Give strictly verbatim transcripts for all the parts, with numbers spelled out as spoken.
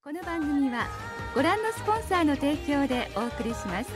この番組はご覧のスポンサーの提供でお送りします。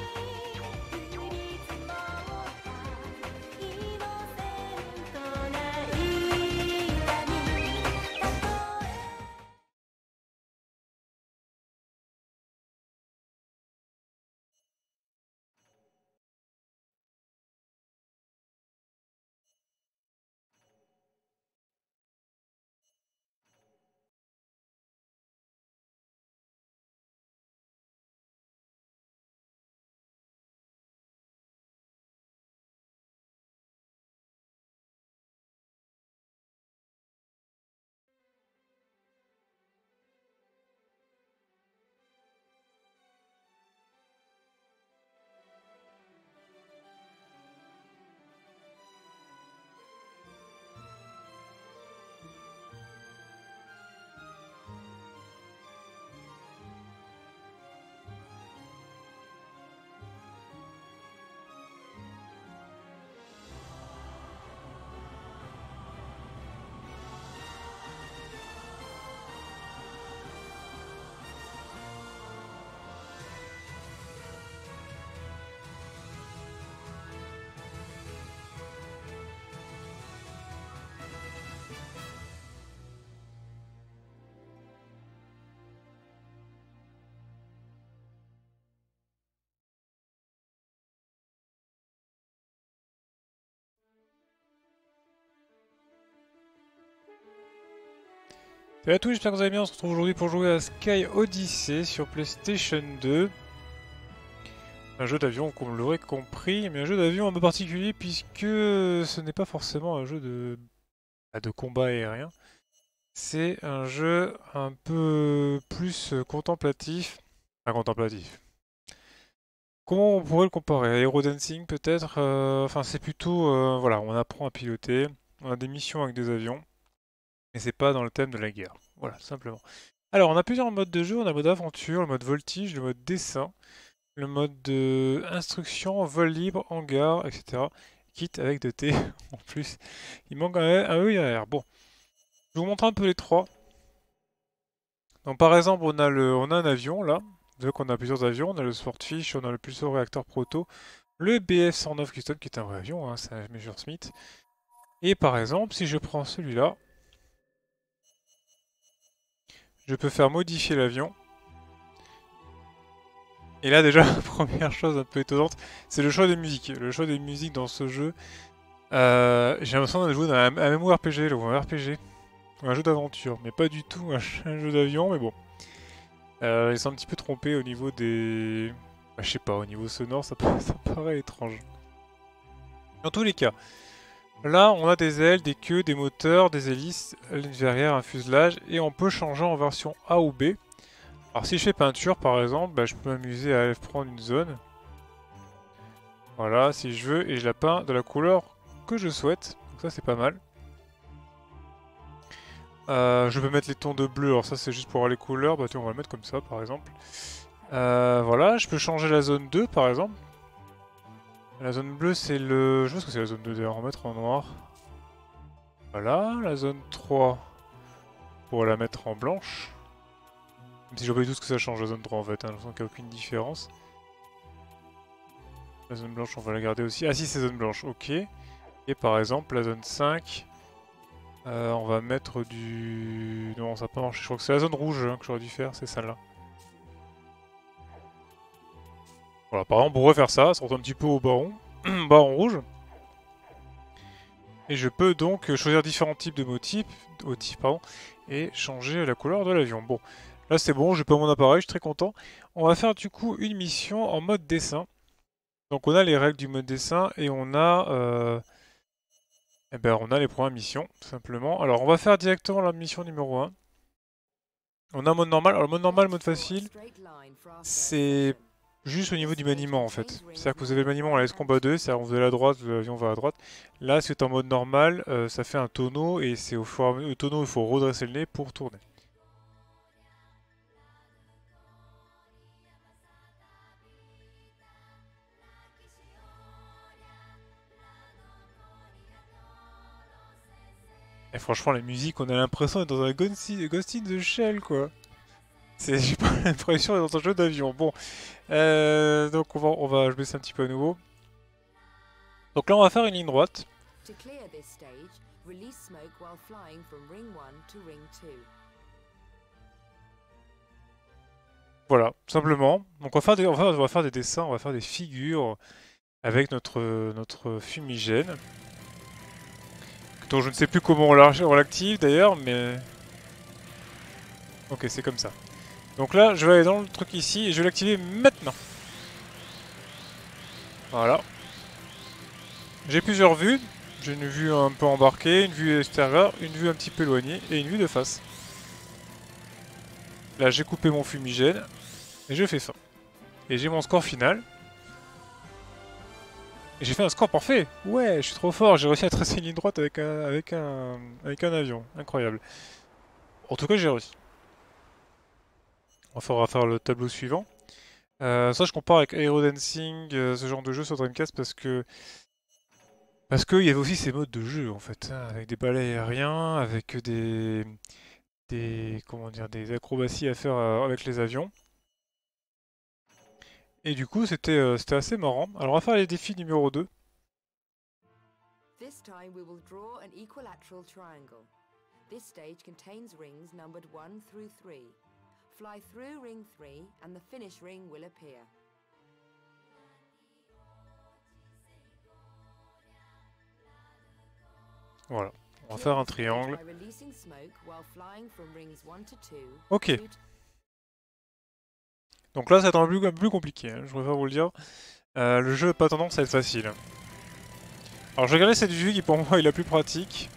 Salut à tous, j'espère que vous allez bien. On se retrouve aujourd'hui pour jouer à Sky Odyssey sur PlayStation deux. Un jeu d'avion, comme vous l'aurez compris, mais un jeu d'avion un peu particulier puisque ce n'est pas forcément un jeu de, de combat aérien. C'est un jeu un peu plus contemplatif. Enfin, contemplatif. Comment on pourrait le comparer? Aerodancing peut-être euh, Enfin, c'est plutôt. Euh, voilà, on apprend à piloter. On a des missions avec des avions. Mais c'est pas dans le thème de la guerre. Voilà, simplement. Alors, on a plusieurs modes de jeu. On a le mode aventure, le mode voltige, le mode dessin, le mode de instruction, vol libre, hangar, et cetera. Kit avec de T en plus. Il manque un E I R. Bon, je vous montre un peu les trois. Donc, par exemple, on a, le, on a un avion là. Donc, on a plusieurs avions. On a le Swordfish, on a le Pulsar réacteur proto, le B F cent neuf Custom qui est un vrai avion, hein, c'est un Messerschmitt. Et par exemple, si je prends celui-là, je peux faire modifier l'avion. Et là déjà, première chose un peu étonnante, c'est le choix des musiques. Le choix des musiques dans ce jeu, euh, j'ai l'impression de jouer dans un, un MMORPG, ou un R P G, ou un jeu d'aventure, mais pas du tout un, un jeu d'avion, mais bon. Euh, ils sont un petit peu trompés au niveau des... Bah, je sais pas, au niveau sonore, ça, ça paraît étrange. Dans tous les cas, là on a des ailes, des queues, des moteurs, des hélices, une verrière, un fuselage, et on peut changer en version A ou B. Alors si je fais peinture par exemple, bah, je peux m'amuser à prendre une zone. Voilà, si je veux, et je la peins de la couleur que je souhaite. Donc ça c'est pas mal. Euh, je peux mettre les tons de bleu, alors ça c'est juste pour avoir les couleurs. Bah tiens, on va le mettre comme ça par exemple. Euh, voilà, je peux changer la zone deux par exemple. La zone bleue c'est le... Je pense que c'est la zone deux d'ailleurs, on va mettre en noir. Voilà, la zone trois pour la mettre en blanche. Même si je vois pas du tout ce que ça change la zone trois en fait, hein, je sens qu'il n'y a aucune différence. La zone blanche on va la garder aussi. Ah si c'est zone blanche, ok. Et par exemple la zone cinq, euh, on va mettre du... Non ça n'a pas marché, je crois que c'est la zone rouge hein, que j'aurais dû faire, c'est celle-là. Voilà, par exemple on pourrait faire ça, ça ressemble un petit peu au baron, baron rouge. Et je peux donc choisir différents types de motifs, motifs pardon, et changer la couleur de l'avion. Bon, là c'est bon, j'ai pas mon appareil, je suis très content. On va faire du coup une mission en mode dessin. Donc on a les règles du mode dessin et on a... Euh... Eh ben, on a les premières missions, tout simplement. Alors, on va faire directement la mission numéro un. On a un mode normal. Alors, le mode normal, mode facile, c'est juste au niveau du maniement, en fait. C'est-à-dire que vous avez le maniement à l'S combat deux, c'est-à-dire que vous allez à droite, l'avion va à droite. Là, c'est en mode normal, euh, ça fait un tonneau, et c'est au fur et à mesure... Le tonneau, il faut redresser le nez pour tourner. Et franchement, la musique, on a l'impression d'être dans un Ghost in the Shell, quoi. J'ai pas l'impression d'être dans un jeu d'avion. Bon, euh, donc on va, on va, je baisse un petit peu à nouveau. Donc là, on va faire une ligne droite. To clear this stage, release smoke while flying from ring one to ring two. Voilà, simplement. Donc on va faire des, on va, on va faire des dessins, on va faire des figures avec notre, notre fumigène. Donc je ne sais plus comment on l'active d'ailleurs, mais... Ok, c'est comme ça. Donc là, je vais aller dans le truc ici et je vais l'activer maintenant. Voilà. J'ai plusieurs vues. J'ai une vue un peu embarquée, une vue extérieure, une vue un petit peu éloignée et une vue de face. Là, j'ai coupé mon fumigène et je fais ça. Et j'ai mon score final. Et j'ai fait un score parfait. Ouais, je suis trop fort. J'ai réussi à tracer une ligne droite avec un, avec un, avec un avion. Incroyable. En tout cas, j'ai réussi. On va faire le tableau suivant. Euh, ça, je compare avec Aerodancing, euh, ce genre de jeu sur Dreamcast parce que parce qu'il y avait aussi ces modes de jeu en fait, hein, avec des balais aériens, avec des des comment dire des acrobaties à faire euh, avec les avions. Et du coup, c'était euh, c'était assez marrant. Alors, on va faire les défis numéro deux. This time we will draw an equilateral triangle. This stage contains rings numbered one through three. Fly through ring three and the finish ring will appear. Voilà, on va faire un triangle. Ok. Donc là, ça va être un peu plus, plus compliqué, hein, je préfère vous le dire. Euh, le jeu n'a pas tendance à être facile. Alors je vais garder cette vue qui pour moi est la plus pratique.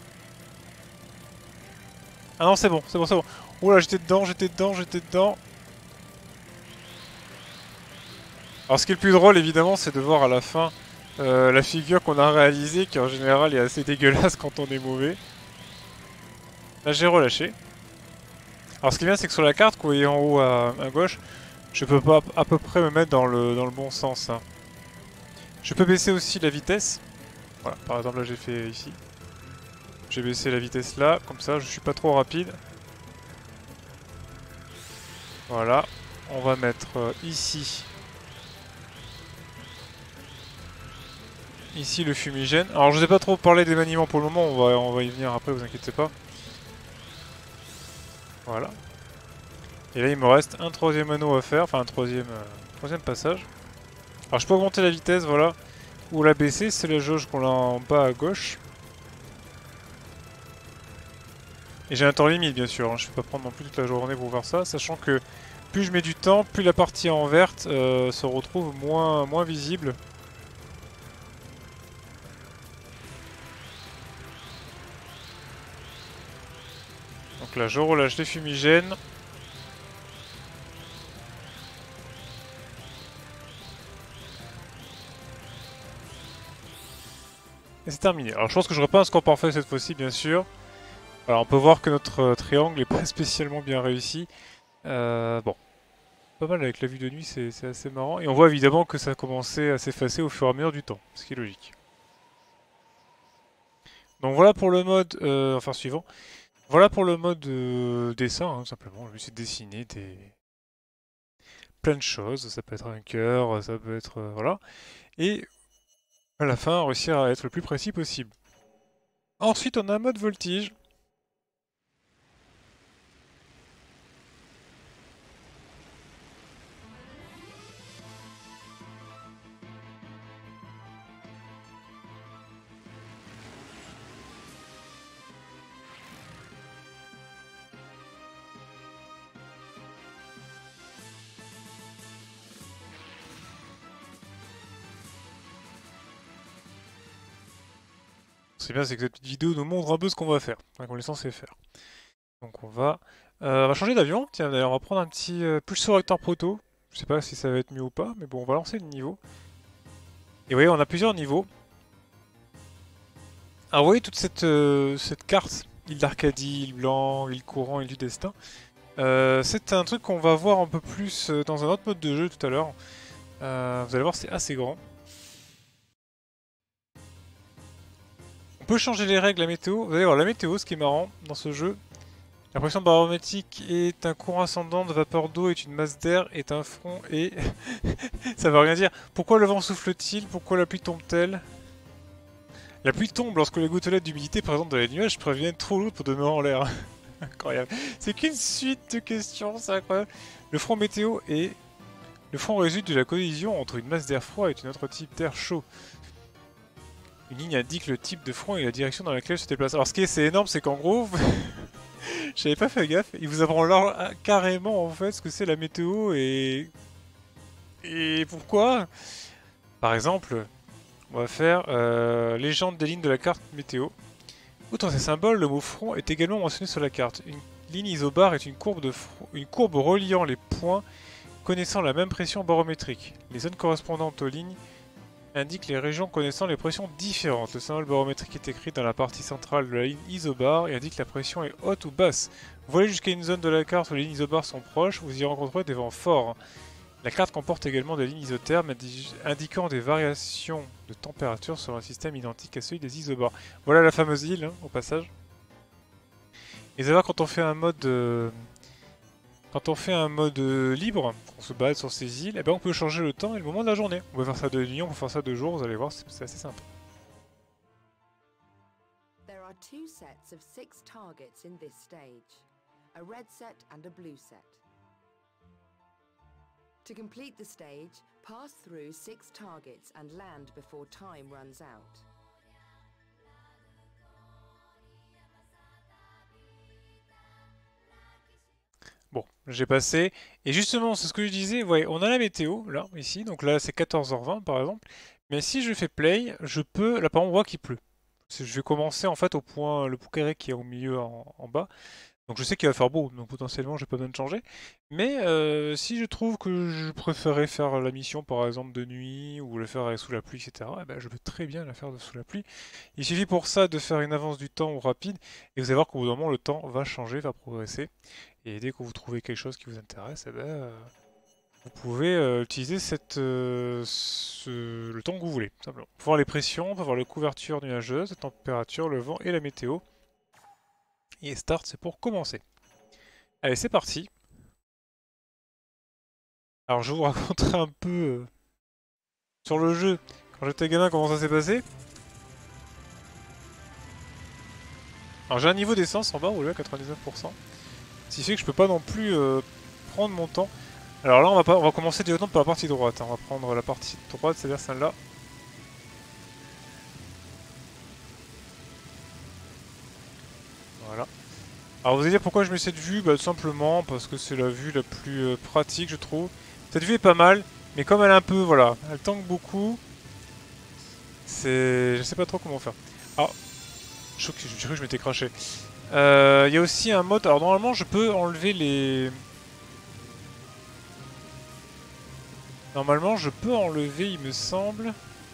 Ah non, c'est bon, c'est bon, c'est bon. Oula, j'étais dedans, j'étais dedans, j'étais dedans. Alors ce qui est le plus drôle, évidemment, c'est de voir à la fin euh, la figure qu'on a réalisée, qui en général est assez dégueulasse quand on est mauvais. Là, j'ai relâché. Alors ce qui est bien, c'est que sur la carte, que vous voyez en haut à, à gauche, je peux pas à peu près me mettre dans le, dans le bon sens. Hein. Je peux baisser aussi la vitesse. Voilà, par exemple, là j'ai fait ici. J'ai baissé la vitesse là, comme ça je suis pas trop rapide. Voilà, on va mettre euh, ici. Ici le fumigène. Alors je vous ai pas trop parlé des maniements pour le moment, on va, on va y venir après, vous inquiétez pas. Voilà. Et là il me reste un troisième anneau à faire, enfin un troisième, euh, troisième passage. Alors je peux augmenter la vitesse, voilà. Ou la baisser, c'est la jauge qu'on a en bas à gauche. Et j'ai un temps limite bien sûr, hein. Je ne vais pas prendre non plus toute la journée pour faire ça, sachant que plus je mets du temps, plus la partie en verte euh, se retrouve moins, moins visible. Donc là je relâche les fumigènes. Et c'est terminé. Alors je pense que je n'aurai pas un score parfait cette fois-ci bien sûr. Alors on peut voir que notre euh, triangle n'est pas spécialement bien réussi. Euh, bon, pas mal avec la vue de nuit, c'est assez marrant. Et on voit évidemment que ça a commencé à s'effacer au fur et à mesure du temps, ce qui est logique. Donc voilà pour le mode, euh, enfin suivant. Voilà pour le mode euh, dessin, hein, simplement. Le but c'est de dessiner des... plein de choses. Ça peut être un cœur, ça peut être... Euh, voilà. Et à la fin, réussir à être le plus précis possible. Ensuite, on a un mode voltige. Ce qui est bien, c'est que cette petite vidéo nous montre un peu ce qu'on va faire, enfin, qu'on est censé faire. Donc on va, euh, on va changer d'avion. Tiens, d'ailleurs, on va prendre un petit euh, pulsar recteur proto. Je sais pas si ça va être mieux ou pas, mais bon, on va lancer le niveau. Et vous voyez, on a plusieurs niveaux. Alors vous voyez toute cette, euh, cette carte, île d'Arcadie, île Blanc, île Courant, île du Destin. Euh, c'est un truc qu'on va voir un peu plus dans un autre mode de jeu tout à l'heure. Euh, vous allez voir, c'est assez grand. On peut changer les règles, la météo. Vous allez voir, la météo, ce qui est marrant dans ce jeu, La pression barométrique est un courant ascendant de vapeur d'eau, est une masse d'air, est un front et... Ça veut rien dire. Pourquoi le vent souffle-t-il? Pourquoi la pluie tombe-t-elle? La pluie tombe lorsque les gouttelettes d'humidité présentes dans les nuages préviennent trop lourd pour demeurer en l'air. Incroyable. C'est qu'une suite de questions, c'est incroyable. Le front météo est... Le front résulte de la collision entre une masse d'air froid et un autre type d'air chaud. Une ligne indique le type de front et la direction dans laquelle se déplace. Alors ce qui est, c'est énorme, c'est qu'en gros... J'avais pas fait gaffe, il vous apprend là carrément en fait ce que c'est la météo et... Et pourquoi? Par exemple, on va faire euh, légende des lignes de la carte météo. Outre ces symboles, le mot front est également mentionné sur la carte. Une ligne isobare est une courbe, de une courbe reliant les points connaissant la même pression barométrique. Les zones correspondantes aux lignes indiquent les régions connaissant les pressions différentes. Le symbole barométrique est écrit dans la partie centrale de la ligne isobare et indique la pression est haute ou basse. Vous voyez jusqu'à une zone de la carte où les lignes isobares sont proches, vous y rencontrerez des vents forts. La carte comporte également des lignes isothermes indi indiquant des variations de température sur un système identique à celui des isobars. Voilà la fameuse île, hein, au passage. Et savoir quand on fait un mode... Euh, Quand on fait un mode libre, on se balade sur ces îles, et ben on peut changer le temps et le moment de la journée. On peut faire ça de nuit, on peut faire ça de jour, vous allez voir, c'est assez simple. There are two sets of six targets in this stage, a red set and a blue set. To complete the stage, pass through six targets and land before time runs out. Bon, j'ai passé. Et justement, c'est ce que je disais, ouais, on a la météo, là, ici. Donc là, c'est quatorze heures vingt, par exemple. Mais si je fais play, je peux... Là, par exemple, on voit qu'il pleut. Je vais commencer, en fait, au point, le point carré qui est au milieu, en, en bas. Donc je sais qu'il va faire beau, donc potentiellement, j'ai pas besoin de changer. Mais euh, si je trouve que je préférais faire la mission, par exemple, de nuit, ou la faire sous la pluie, et cetera, eh ben, je peux très bien la faire sous la pluie. Il suffit pour ça de faire une avance du temps ou rapide, et vous allez voir qu'au bout d'un moment, le temps va changer, va progresser. Et dès que vous trouvez quelque chose qui vous intéresse, eh ben, euh, vous pouvez euh, utiliser cette, euh, ce, le temps que vous voulez, tout simplement. Pour voir les pressions, pour voir la couverture nuageuse, la température, le vent et la météo. Et start, c'est pour commencer. Allez, c'est parti. Alors, je vous raconterai un peu euh, sur le jeu, quand j'étais gamin, comment ça s'est passé. Alors, j'ai un niveau d'essence en bas, roulé à quatre-vingt-dix-neuf pour cent. Ce qui fait que je peux pas non plus euh, prendre mon temps. Alors là, on va, pas, on va commencer directement par la partie droite. Hein. On va prendre la partie droite, c'est-à-dire celle-là. Voilà. Alors vous allez dire pourquoi je mets cette vue? Bah tout simplement parce que c'est la vue la plus euh, pratique, je trouve. Cette vue est pas mal, mais comme elle est un peu, voilà, elle tangue beaucoup. C'est... Je sais pas trop comment faire. Alors, je crois que je dirais que je m'étais craché. Il euh, y a aussi un mode... Alors normalement je peux enlever les... Normalement je peux enlever, il me semble...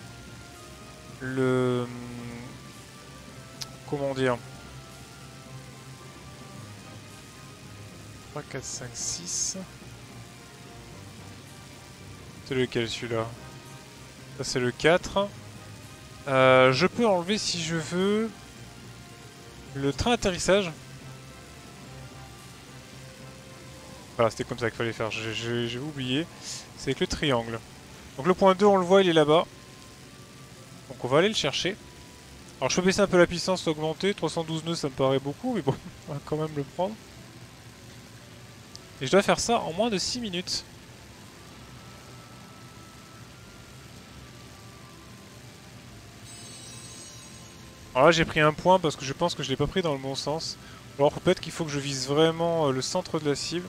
Le... Comment dire? trois, quatre, cinq, six... C'est lequel celui-là? Ça c'est le quatre. Euh, je peux enlever si je veux... Le train d'atterrissage. Voilà, c'était comme ça qu'il fallait faire, j'ai oublié. C'est avec le triangle. Donc le point deux, on le voit, il est là-bas. Donc on va aller le chercher. Alors je peux baisser un peu la puissance, l'augmenter. trois cent douze nœuds, ça me paraît beaucoup, mais bon, on va quand même le prendre. Et je dois faire ça en moins de six minutes. Alors là j'ai pris un point parce que je pense que je l'ai pas pris dans le bon sens. Alors peut-être qu'il faut que je vise vraiment le centre de la cible.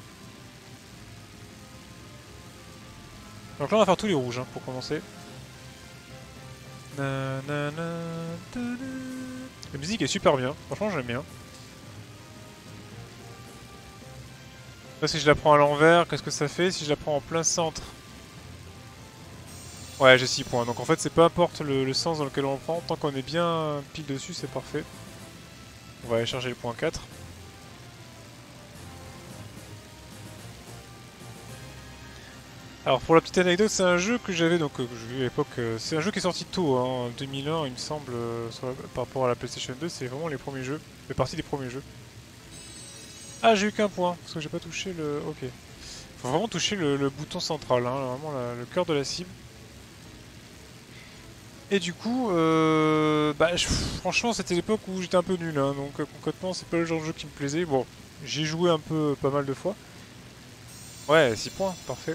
Donc là on va faire tous les rouges hein, pour commencer. Na, na, na, ta, na. La musique est super bien, franchement j'aime bien. Là si je la prends à l'envers, qu'est-ce que ça fait si je la prends en plein centre? Ouais, j'ai six points, donc en fait c'est peu importe le, le sens dans lequel on le prend, tant qu'on est bien pile dessus c'est parfait. On va aller charger le point quatre. Alors pour la petite anecdote, c'est un jeu que j'avais donc euh, à l'époque, euh, c'est un jeu qui est sorti tôt, hein, en deux mille un il me semble, euh, sur la, par rapport à la PlayStation deux, c'est vraiment les premiers jeux, fait partie des premiers jeux. Ah, j'ai eu qu'un point, parce que j'ai pas touché le... Ok. Faut vraiment toucher le, le bouton central, hein, vraiment la, le cœur de la cible. Et du coup, euh, bah, je, franchement, c'était l'époque où j'étais un peu nul, hein, donc euh, concrètement, c'est pas le genre de jeu qui me plaisait. Bon, j'ai joué un peu, pas mal de fois. Ouais, six points, parfait.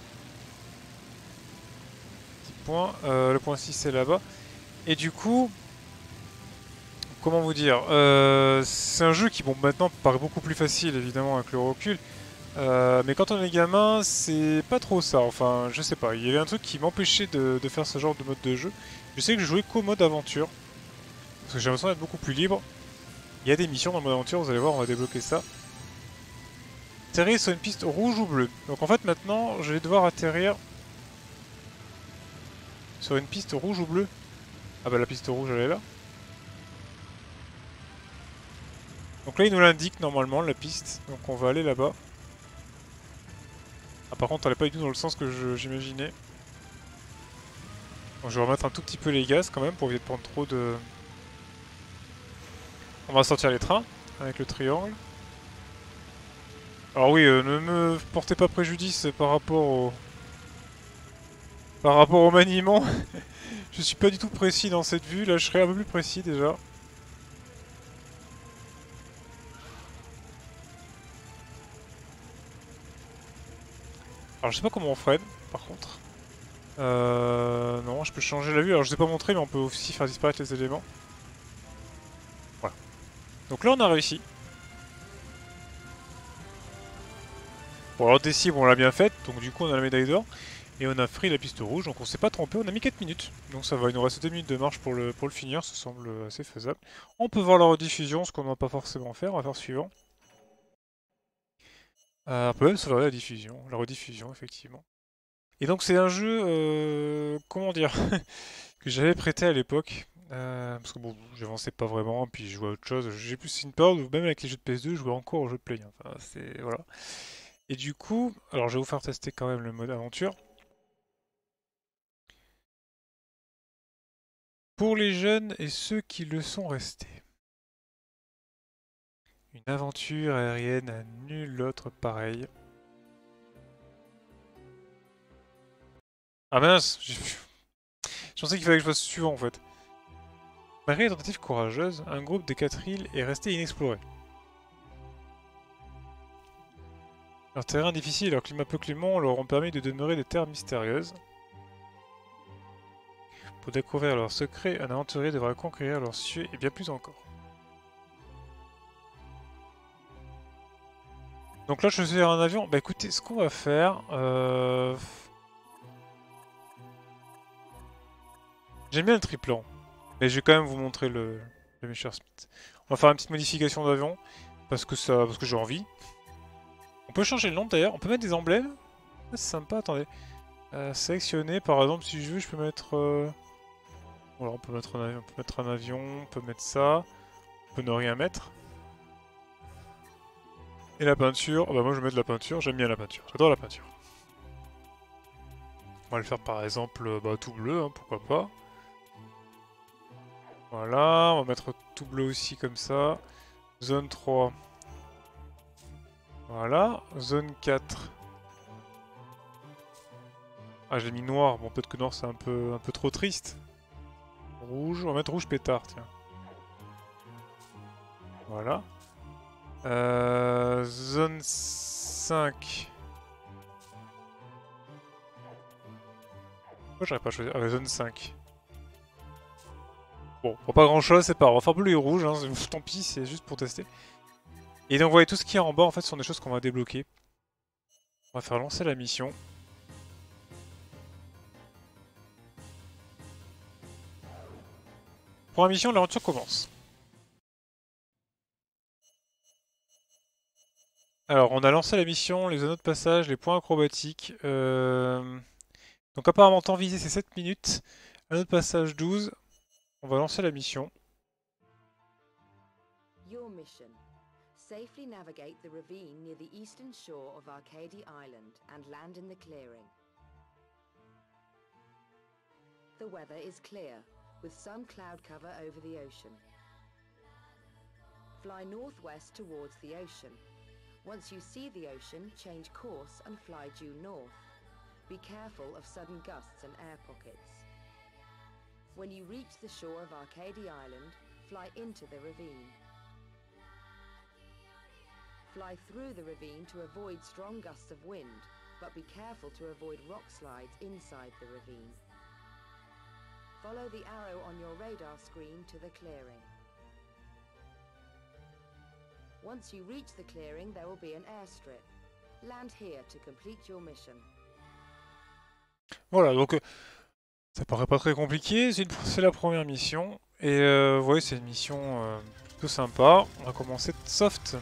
six points, euh, le point six c'est là-bas. Et du coup, comment vous dire, euh, c'est un jeu qui, bon, maintenant paraît beaucoup plus facile, évidemment, avec le recul. Euh, mais quand on est gamin, c'est pas trop ça. Enfin, je sais pas. Il y avait un truc qui m'empêchait de, de faire ce genre de mode de jeu. Je sais que je jouais qu'au mode aventure. Parce que j'ai l'impression d'être beaucoup plus libre. Il y a des missions dans le mode aventure, vous allez voir, on va débloquer ça. Atterrir sur une piste rouge ou bleue. Donc en fait, maintenant, je vais devoir atterrir sur une piste rouge ou bleue. Ah bah la piste rouge, elle est là. Donc là, il nous l'indique normalement, la piste. Donc on va aller là-bas. Ah, par contre, elle n'est pas du tout dans le sens que j'imaginais. Donc je vais remettre un tout petit peu les gaz quand même pour éviter de prendre trop de... On va sortir les trains avec le triangle. Alors oui, euh, ne me portez pas préjudice par rapport au... Par rapport au maniement. Je suis pas du tout précis dans cette vue, là je serai un peu plus précis déjà. Alors je sais pas comment on freine, par contre. Euh... Non, je peux changer la vue. Alors je vous ai pas montré, mais on peut aussi faire disparaître les éléments. Voilà. Donc là on a réussi. Bon alors des cibles on l'a bien faite, donc du coup on a la médaille d'or. Et on a free la piste rouge, donc on s'est pas trompé, on a mis quatre minutes. Donc ça va, il nous reste deux minutes de marche pour le, pour le finir, ça semble assez faisable. On peut voir la rediffusion, ce qu'on ne va pas forcément faire, on va faire suivant. Euh, on peut même sauvegarder la diffusion, la rediffusion effectivement. Et donc c'est un jeu, euh, comment dire, que j'avais prêté à l'époque. Euh, parce que bon, j'avançais pas vraiment, puis je jouais à autre chose. J'ai plus une période où même avec les jeux de P S deux, je jouais encore aux jeux de Play. Enfin, c'est... voilà. Et du coup, alors je vais vous faire tester quand même le mode aventure. Pour les jeunes et ceux qui le sont restés. Une aventure aérienne à nul autre pareil. Ah mince, j'ai Je pensais qu'il fallait que je fasse suivant en fait. Malgré les tentatives courageuses, un groupe des quatre îles est resté inexploré. Leur terrain difficile et leur climat peu clément leur ont permis de demeurer des terres mystérieuses. Pour découvrir leurs secrets, un aventurier devra conquérir leurs cieux et bien plus encore. Donc là je suis sur un avion. Bah écoutez, ce qu'on va faire... Euh... J'aime bien le triplan. Mais je vais quand même vous montrer le, le Messerschmitt. On va faire une petite modification d'avion. Parce que ça, parce que j'ai envie. On peut changer le nom d'ailleurs. On peut mettre des emblèmes. Ah, c'est sympa, attendez. Euh, sélectionner, par exemple, si je veux, je peux mettre... Euh... Voilà, on peut mettre, un avion, on peut mettre un avion, on peut mettre ça. On peut ne rien mettre. Et la peinture, oh bah moi je vais mettre de la peinture, j'aime bien la peinture, j'adore la peinture. On va le faire par exemple bah, tout bleu, hein, pourquoi pas. Voilà, on va mettre tout bleu aussi comme ça. Zone trois. Voilà, zone quatre. Ah, j'ai mis noir, bon peut-être que noir c'est un peu, un peu trop triste. Rouge, on va mettre rouge pétard, tiens. Voilà. Euh, zone cinq. Pourquoi j'aurais pas choisi? Ah, zone cinq. Bon, pour pas grand chose, c'est pas grave. On va faire bleu et rouge, hein. Tant pis, c'est juste pour tester. Et donc, vous voyez, tout ce qui est en bas, en fait, ce sont des choses qu'on va débloquer. On va faire lancer la mission. Pour la mission, l'aventure commence. Alors, on a lancé la mission, les anneaux de passage, les points acrobatiques. Euh... Donc, apparemment, temps visé, c'est sept minutes. Anneau de passage douze. On va lancer la mission. Your mission. Safely navigate the ravine near the eastern shore of Arcady Island and land in the clearing. The weather is clear, with some cloud cover over the ocean. Fly northwest towards the ocean. Once you see the ocean, change course and fly due north. Be careful of sudden gusts and air pockets. When you reach the shore of Arcadia Island, fly into the ravine. Fly through the ravine to avoid strong gusts of wind, but be careful to avoid rock slides inside the ravine. Follow the arrow on your radar screen to the clearing. Once you reach the clearing, there will be an airstrip. Land here to complete your mission. Voilà, donc euh, ça paraît pas très compliqué, c'est la première mission. Et euh, vous voyez, c'est une mission euh, plutôt sympa. On va commencer soft.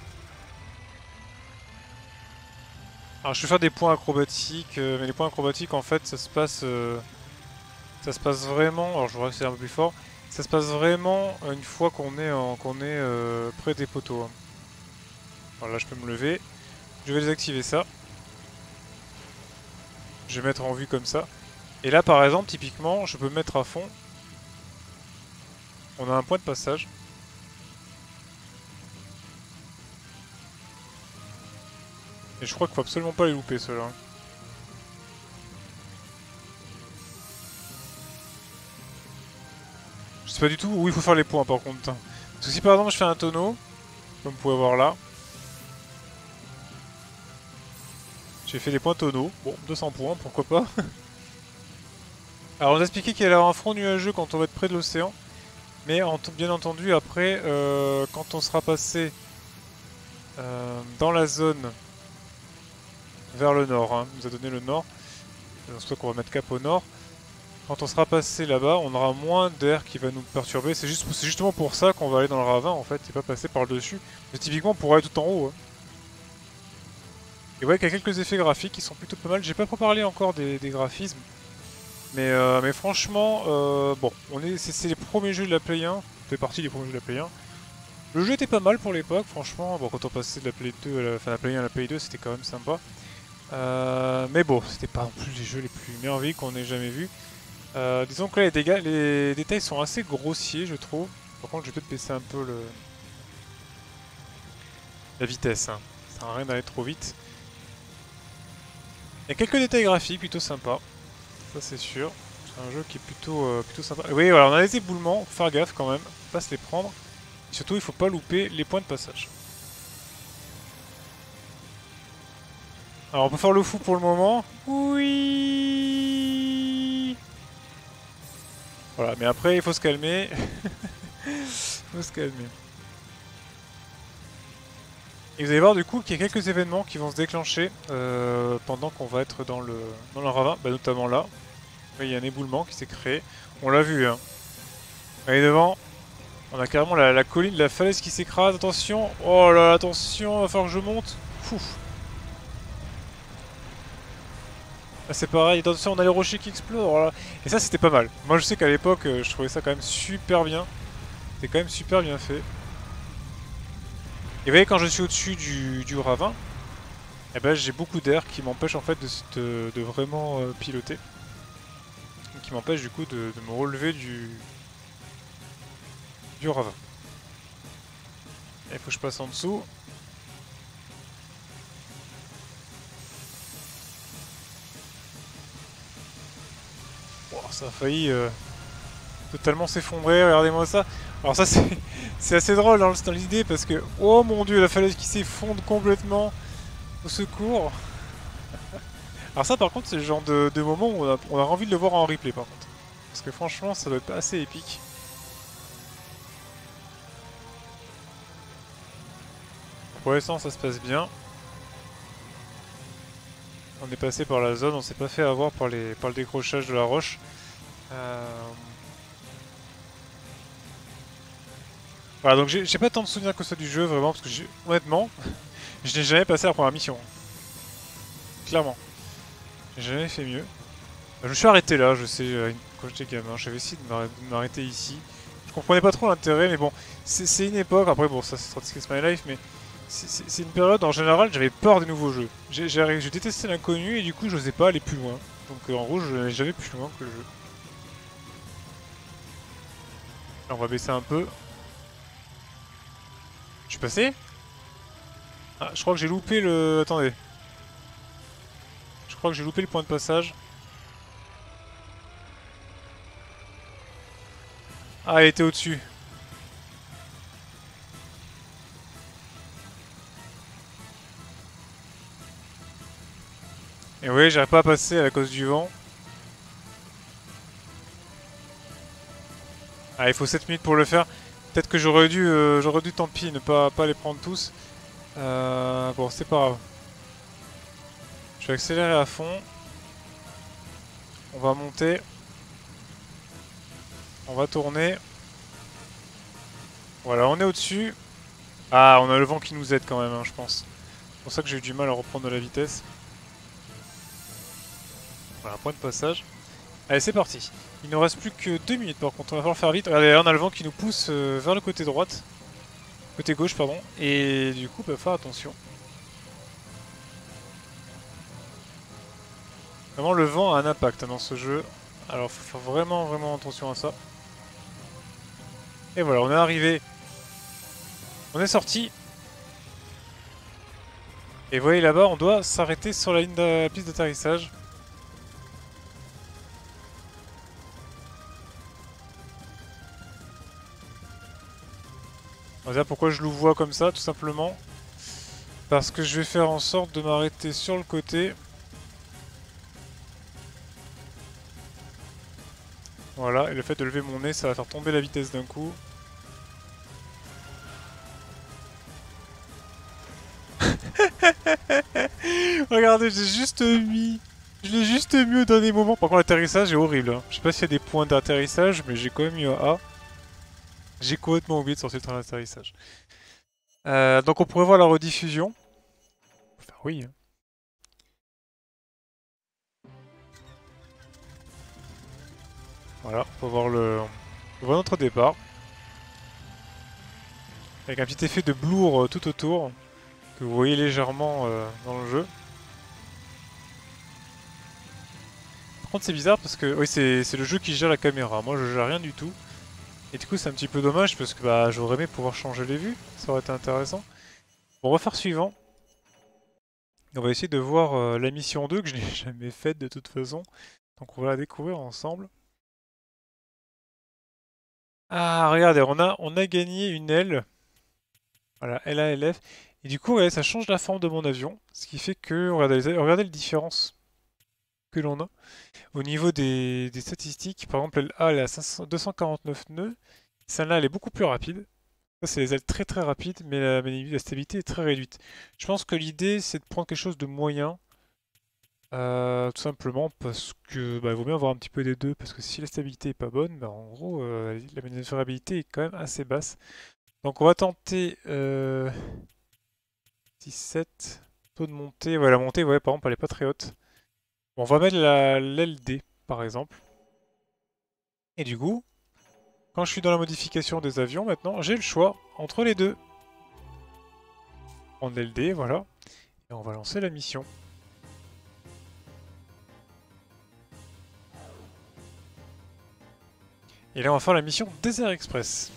Alors je vais faire des points acrobatiques, euh, mais les points acrobatiques en fait ça se passe euh, ça se passe vraiment, alors je voudrais que c'est un peu plus fort, ça se passe vraiment une fois qu'on est, en, qu'on est euh, près des poteaux. Hein. Alors là je peux me lever, je vais désactiver ça. Je vais mettre en vue comme ça. Et là par exemple typiquement je peux me mettre à fond. On a un point de passage. Et je crois qu'il faut absolument pas les louper ceux-là. Je sais pas du tout où il faut faire les points par contre. Parce que si par exemple je fais un tonneau, comme vous pouvez voir là. J'ai fait les points tonneaux. Bon, deux cents points, pourquoi pas. Alors on a expliqué qu'il allait y avoir un front nuageux quand on va être près de l'océan. Mais en bien entendu après, euh, quand on sera passé euh, dans la zone vers le nord, hein. Il nous a donné le nord. C'est pour ça qu'on va mettre cap au nord. Quand on sera passé là-bas, on aura moins d'air qui va nous perturber. C'est juste, c'est justement pour ça qu'on va aller dans le ravin en fait, et pas passer par le dessus. Mais typiquement on pourrait aller tout en haut. Hein. Et ouais, qu'il y a quelques effets graphiques qui sont plutôt pas mal. J'ai pas parlé encore des, des graphismes. Mais, euh, mais franchement, euh, bon, on est, c'est les premiers jeux de la Play un. Ça fait partie des premiers jeux de la Play un. Le jeu était pas mal pour l'époque, franchement. Bon, quand on passait de la Play deux à la, enfin, la Play un à la Play deux, c'était quand même sympa. Euh, mais bon, c'était pas non plus les jeux les plus merveilleux qu'on ait jamais vus. Euh, disons que là, les, dégâts, les détails sont assez grossiers, je trouve. Par contre, je vais peut-être baisser un peu le... la vitesse. Hein. Ça sert à rien d'aller trop vite. Il y a quelques détails graphiques plutôt sympas. Ça, c'est sûr. C'est un jeu qui est plutôt, euh, plutôt sympa. Oui, voilà, on a les éboulements. Faut faire gaffe quand même. Faut pas se les prendre. Et surtout, il faut pas louper les points de passage. Alors, on peut faire le fou pour le moment. Oui. Voilà, mais après, il faut se calmer. Il faut se calmer. Et vous allez voir du coup qu'il y a quelques événements qui vont se déclencher euh, pendant qu'on va être dans le, dans le ravin, bah, notamment là. Il y a un éboulement qui s'est créé. On l'a vu, hein. Allez devant. On a carrément la, la colline, la falaise qui s'écrase. Attention. Oh là là, attention, il va falloir que je monte. Pouf. Là c'est pareil, attention, on a les rochers qui explosent. Oh là. Et ça c'était pas mal. Moi je sais qu'à l'époque, je trouvais ça quand même super bien. C'était quand même super bien fait. Et vous voyez, quand je suis au-dessus du, du ravin, eh ben, j'ai beaucoup d'air qui m'empêche en fait de, de, de vraiment euh, piloter. Qui m'empêche du coup de, de me relever du, du ravin. Il faut que je passe en dessous. Oh, ça a failli euh, totalement s'effondrer, regardez-moi ça. Alors ça c'est assez drôle dans, dans l'idée parce que, oh mon dieu, la falaise qui s'effondre complètement. Au secours. Alors ça par contre c'est le genre de, de moment où on a, on a envie de le voir en replay par contre. Parce que franchement ça doit être assez épique. Pour l'instant ça se passe bien. On est passé par la zone, on s'est pas fait avoir par, les, par le décrochage de la roche. Euh... Voilà, donc j'ai pas tant de souvenirs que ça du jeu vraiment, parce que honnêtement, je n'ai jamais passé la première mission. Clairement. J'ai jamais fait mieux. Je me suis arrêté là, je sais, quand j'étais gamin, j'avais essayé de m'arrêter ici. Je comprenais pas trop l'intérêt, mais bon, c'est une époque, après bon, ça c'est Trotsky's My Life, mais c'est une période, en général, j'avais peur des nouveaux jeux. J'ai détesté l'inconnu et du coup, je n'osais pas aller plus loin. Donc euh, en gros, je n'allais jamais plus loin que le jeu. Là, on va baisser un peu. Je suis passé? Ah, je crois que j'ai loupé le... Attendez. Je crois que j'ai loupé le point de passage. Ah, elle était au-dessus. Et oui, j'arrive pas à passer à cause du vent. Ah, il faut sept minutes pour le faire. Peut-être que j'aurais dû, euh, j'aurais dû, tant pis, ne pas, pas les prendre tous. Euh, bon, c'est pas grave. Je vais accélérer à fond. On va monter. On va tourner. Voilà, on est au-dessus. Ah, on a le vent qui nous aide quand même, hein, je pense. C'est pour ça que j'ai eu du mal à reprendre de la vitesse. Voilà, point de passage. Allez, c'est parti. Il nous reste plus que deux minutes par contre, on va falloir faire vite. Regardez, là on a le vent qui nous pousse euh, vers le côté droite. Côté gauche, pardon. Et du coup, bah, faire attention. Vraiment, le vent a un impact hein, dans ce jeu. Alors, faut faire vraiment, vraiment attention à ça. Et voilà, on est arrivé. On est sorti. Et vous voyez là-bas, on doit s'arrêter sur la ligne de la piste d'atterrissage. On va dire pourquoi je le vois comme ça, tout simplement. Parce que je vais faire en sorte de m'arrêter sur le côté. Voilà, et le fait de lever mon nez, ça va faire tomber la vitesse d'un coup. Regardez, j'ai juste mis... Je l'ai juste mis au dernier moment. Par contre, l'atterrissage est horrible. Hein. Je sais pas s'il y a des points d'atterrissage, mais j'ai quand même eu un A. J'ai complètement oublié de sortir le train d'atterrissage. Euh, donc on pourrait voir la rediffusion. Enfin oui. Hein. Voilà, on peut voir le... On voit notre départ. Avec un petit effet de blur euh, tout autour. Que vous voyez légèrement euh, dans le jeu. Par contre c'est bizarre parce que... Oui, c'est le jeu qui gère la caméra. Moi je gère rien du tout. Et du coup c'est un petit peu dommage parce que bah, j'aurais aimé pouvoir changer les vues. Ça aurait été intéressant. Bon, on va faire suivant. On va essayer de voir euh, la mission deux que je n'ai jamais faite de toute façon. Donc on va la découvrir ensemble. Ah, regardez, on a, on a gagné une aile. Voilà, L A L F. Et du coup, ouais, ça change la forme de mon avion. Ce qui fait que, regardez, les- regardez la différence que l'on a. Au niveau des, des statistiques, par exemple, L A, elle est à cinq cents deux cent quarante-neuf nœuds. Celle-là, elle est beaucoup plus rapide. Ça, c'est les ailes très très rapides, mais la, mais la stabilité est très réduite. Je pense que l'idée, c'est de prendre quelque chose de moyen. Euh, tout simplement parce que bah, il vaut mieux avoir un petit peu des deux, parce que si la stabilité est pas bonne, bah, en gros, euh, la manœuvrabilité est quand même assez basse. Donc on va tenter euh, six sept, taux de montée. Ouais, la montée, ouais, par exemple, elle est pas très haute. Bon, on va mettre l'L D, par exemple. Et du coup, quand je suis dans la modification des avions, maintenant, j'ai le choix entre les deux. Prendre l'L D, voilà. Et on va lancer la mission. Et là, on va faire la mission Desert Express.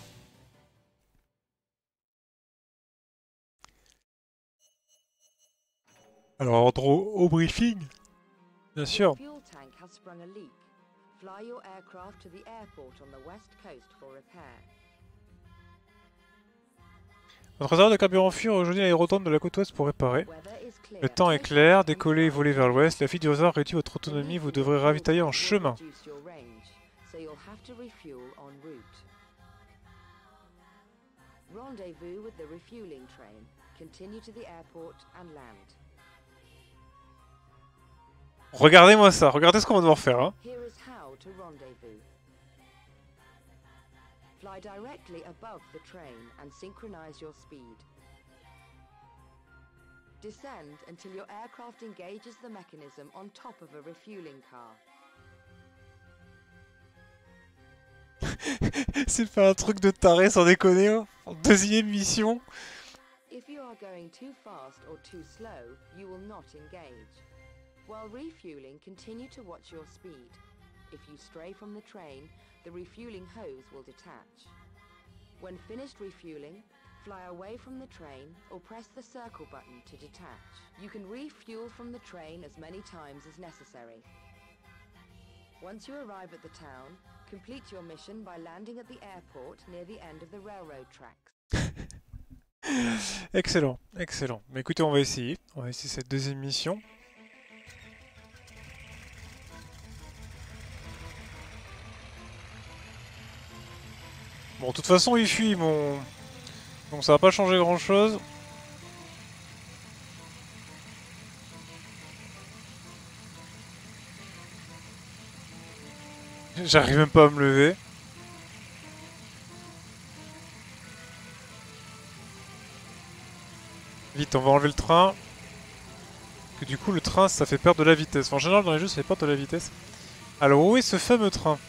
Alors, ordre au, au briefing, bien sûr. Fuel tank has sprung a leak. Fly your aircraft to the airport on the west coast for repair. Notre réservoir de carburant fuit rejoignit l'aérodrome de la côte ouest pour réparer. Le temps est clair, décollez et volez vers l'ouest. La fuite du réservoir réduit votre autonomie, vous devrez ravitailler en chemin. Rendezvous with the refueling train. Continue to the airport and land. Regardez-moi ça, regardez ce qu'on va devoir faire. Hein. Here is how to rendezvous. Fly directly above the train and synchronize your speed. Descend until your aircraft engages the mechanism on top of a refueling car. C'est pas un truc de taré sans déconner. Hein. En deuxième mission. If you are going too fast or too slow, you will not engage. While refueling, continue to watch your speed. If you stray from the train, the refueling hose will detach. When finished refueling, fly away from the train or press the circle button to detach. You can refuel from the train as many times as necessary. Once you arrive at the town, complete your mission by landing at the airport near the end of the railroad tracks. Excellent, excellent. Mais écoutez, on va essayer. On va essayer cette deuxième mission. Bon, de toute façon, il fuit, mon... Donc ça va pas changer grand-chose. J'arrive même pas à me lever. Vite, on va enlever le train. Que du coup, le train, ça fait perdre de la vitesse. En général, dans les jeux, ça fait perdre de la vitesse. Alors, où est ce fameux train?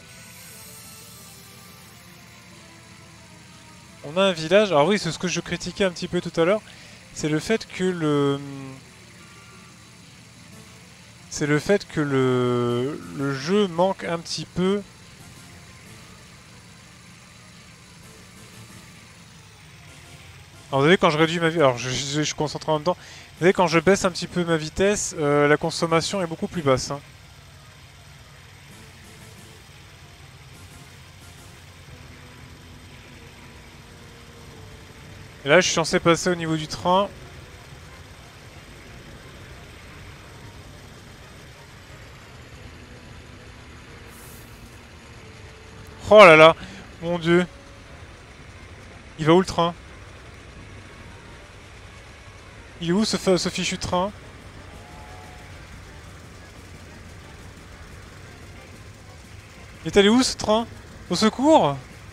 On a un village. Alors oui, c'est ce que je critiquais un petit peu tout à l'heure. C'est le fait que le... C'est le fait que le... le jeu manque un petit peu... Alors vous savez, quand je réduis ma vie, alors je, je, je suis concentré en même temps, vous savez, quand je baisse un petit peu ma vitesse, euh, la consommation est beaucoup plus basse. Hein. Et là, je suis censé passer au niveau du train. Oh là là, mon dieu. Il va où le train ? Il est où ce, ce fichu train? Il est allé où ce train? Au secours?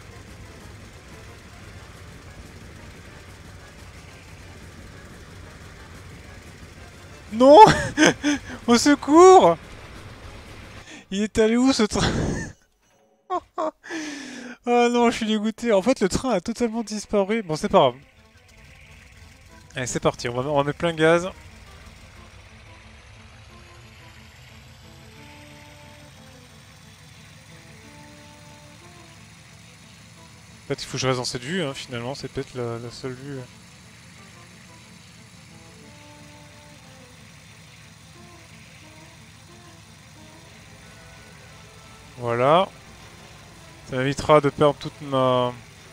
Non. Au secours. Il est allé où ce train? Ah non, je suis dégoûté. En fait, le train a totalement disparu. Bon, c'est pas grave. Allez, c'est parti. On va, on va mettre plein gaz. En fait, il faut que je reste dans cette vue, hein, finalement. C'est peut-être la, la seule vue. Voilà. Ça m'évitera de perdre toute ma...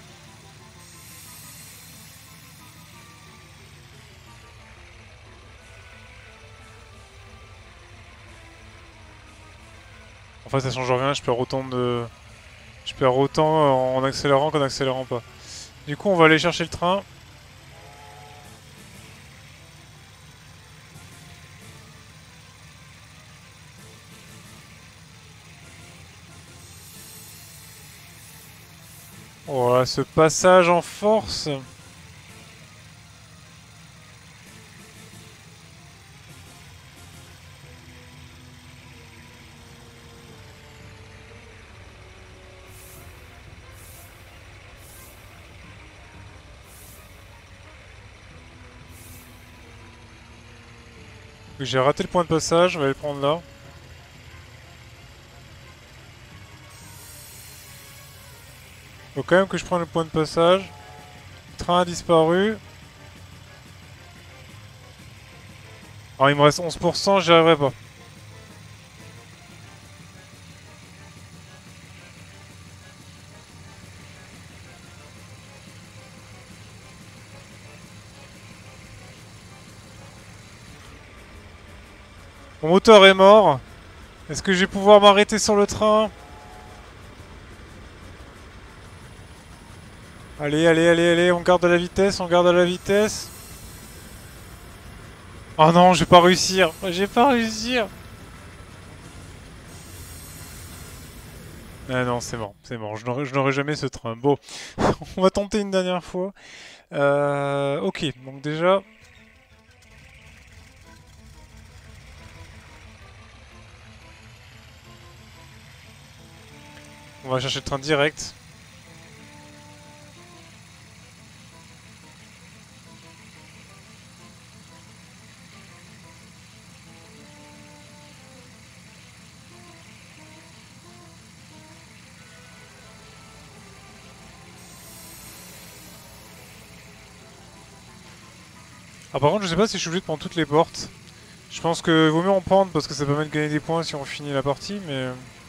En fait, ça change rien, je perds autant de... Je perds autant en accélérant qu'en accélérant pas. Du coup, on va aller chercher le train. Voilà, ce passage en force. J'ai raté le point de passage, on va le prendre là. Faut quand même que je prenne le point de passage. Le train a disparu. Alors il me reste onze pour cent, j'y arriverai pas. Mon moteur est mort. Est-ce que je vais pouvoir m'arrêter sur le train? Allez, allez, allez, allez, on garde la vitesse, on garde la vitesse. Oh non, je vais pas réussir. Je vais pas réussir. Ah non, c'est mort, c'est mort. Je n'aurai jamais ce train. Bon, on va tenter une dernière fois. Euh, ok, donc déjà... On va chercher le train direct. Ah par contre je sais pas si je suis obligé de prendre toutes les portes. Je pense qu'il vaut mieux en prendre parce que ça permet de gagner des points si on finit la partie, mais...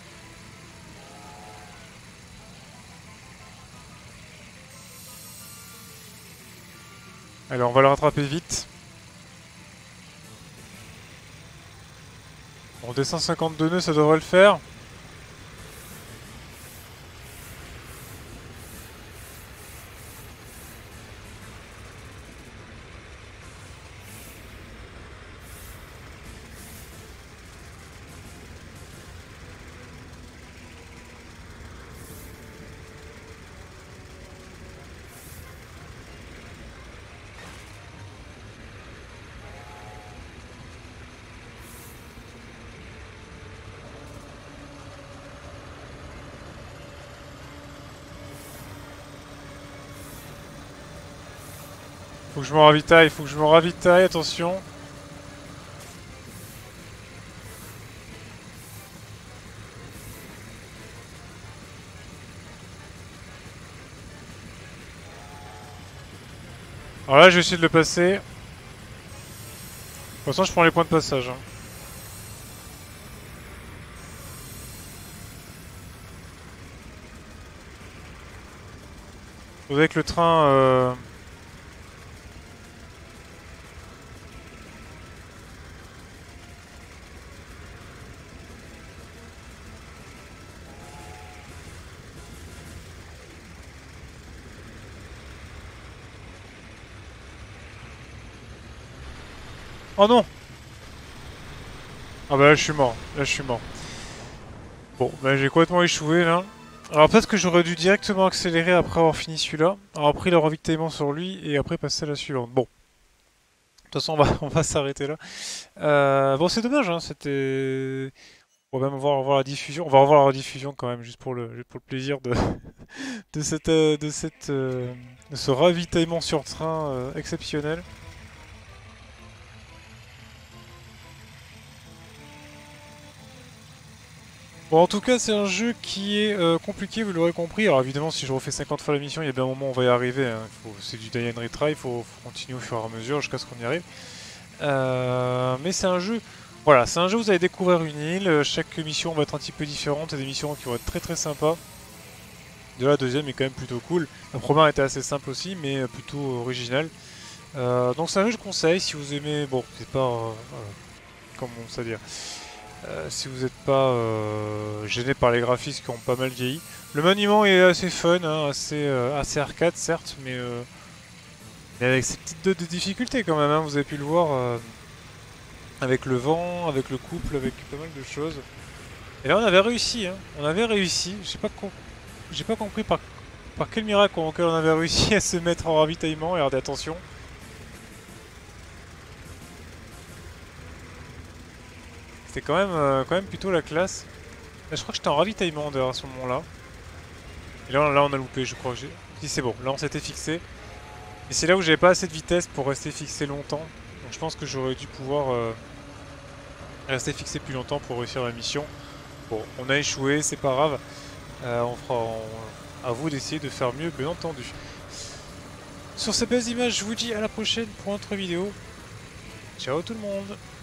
Alors on va le rattraper vite. Bon, deux cent cinquante-deux nœuds, ça devrait le faire. Faut que je me ravitaille, faut que je me ravitaille, attention. Alors là, je vais essayer de le passer. De toute façon, je prends les points de passage. Hein. Faudrait que le train... Euh... Oh non! Ah bah là je suis mort, là je suis mort. Bon, bah j'ai complètement échoué là. Alors peut-être que j'aurais dû directement accélérer après avoir fini celui-là. Alors après le ravitaillement sur lui et après passer à la suivante. Bon. De toute façon on va, on va s'arrêter là. Euh, bon c'est dommage, hein, c'était... On va même voir, voir la diffusion. On va revoir la rediffusion quand même, juste pour le, juste pour le plaisir de, de, cette, euh, de, cette, euh, de ce ravitaillement sur train euh, exceptionnel. Bon, en tout cas, c'est un jeu qui est euh, compliqué, vous l'aurez compris. Alors évidemment, si je refais cinquante fois la mission, il y a bien un moment où on va y arriver. Hein. C'est du die and retry, il faut, faut continuer au fur et à mesure jusqu'à ce qu'on y arrive. Euh, mais c'est un jeu... Voilà, c'est un jeu où vous allez découvrir une île. Chaque mission va être un petit peu différente. Il y a des missions qui vont être très très sympas. De la deuxième est quand même plutôt cool. La première était assez simple aussi, mais plutôt originale. Euh, donc c'est un jeu que je conseille si vous aimez... Bon, c'est pas... Euh, euh, comment ça dire Euh, si vous n'êtes pas euh, gêné par les graphismes qui ont pas mal vieilli. Le maniement est assez fun, hein, assez, euh, assez arcade certes, mais, euh, mais avec ses petites dotes de difficulté quand même, hein, vous avez pu le voir, euh, avec le vent, avec le couple, avec pas mal de choses. Et là on avait réussi, hein, on avait réussi, j'ai pas, j'ai pas compris par, par quel miracle auquel on avait réussi à se mettre en ravitaillement, et regardez attention. C'était quand même, euh, quand même plutôt la classe. Là, je crois que j'étais en ravitaillement d'ailleurs à ce moment-là. Et là, là, on a loupé, je crois que j'ai... Si c'est bon, là on s'était fixé. Et c'est là où j'avais pas assez de vitesse pour rester fixé longtemps. Donc je pense que j'aurais dû pouvoir euh, rester fixé plus longtemps pour réussir la mission. Bon, on a échoué, c'est pas grave. Euh, on fera on... à vous d'essayer de faire mieux, bien entendu. Sur ces belles images, je vous dis à la prochaine pour une autre vidéo. Ciao tout le monde!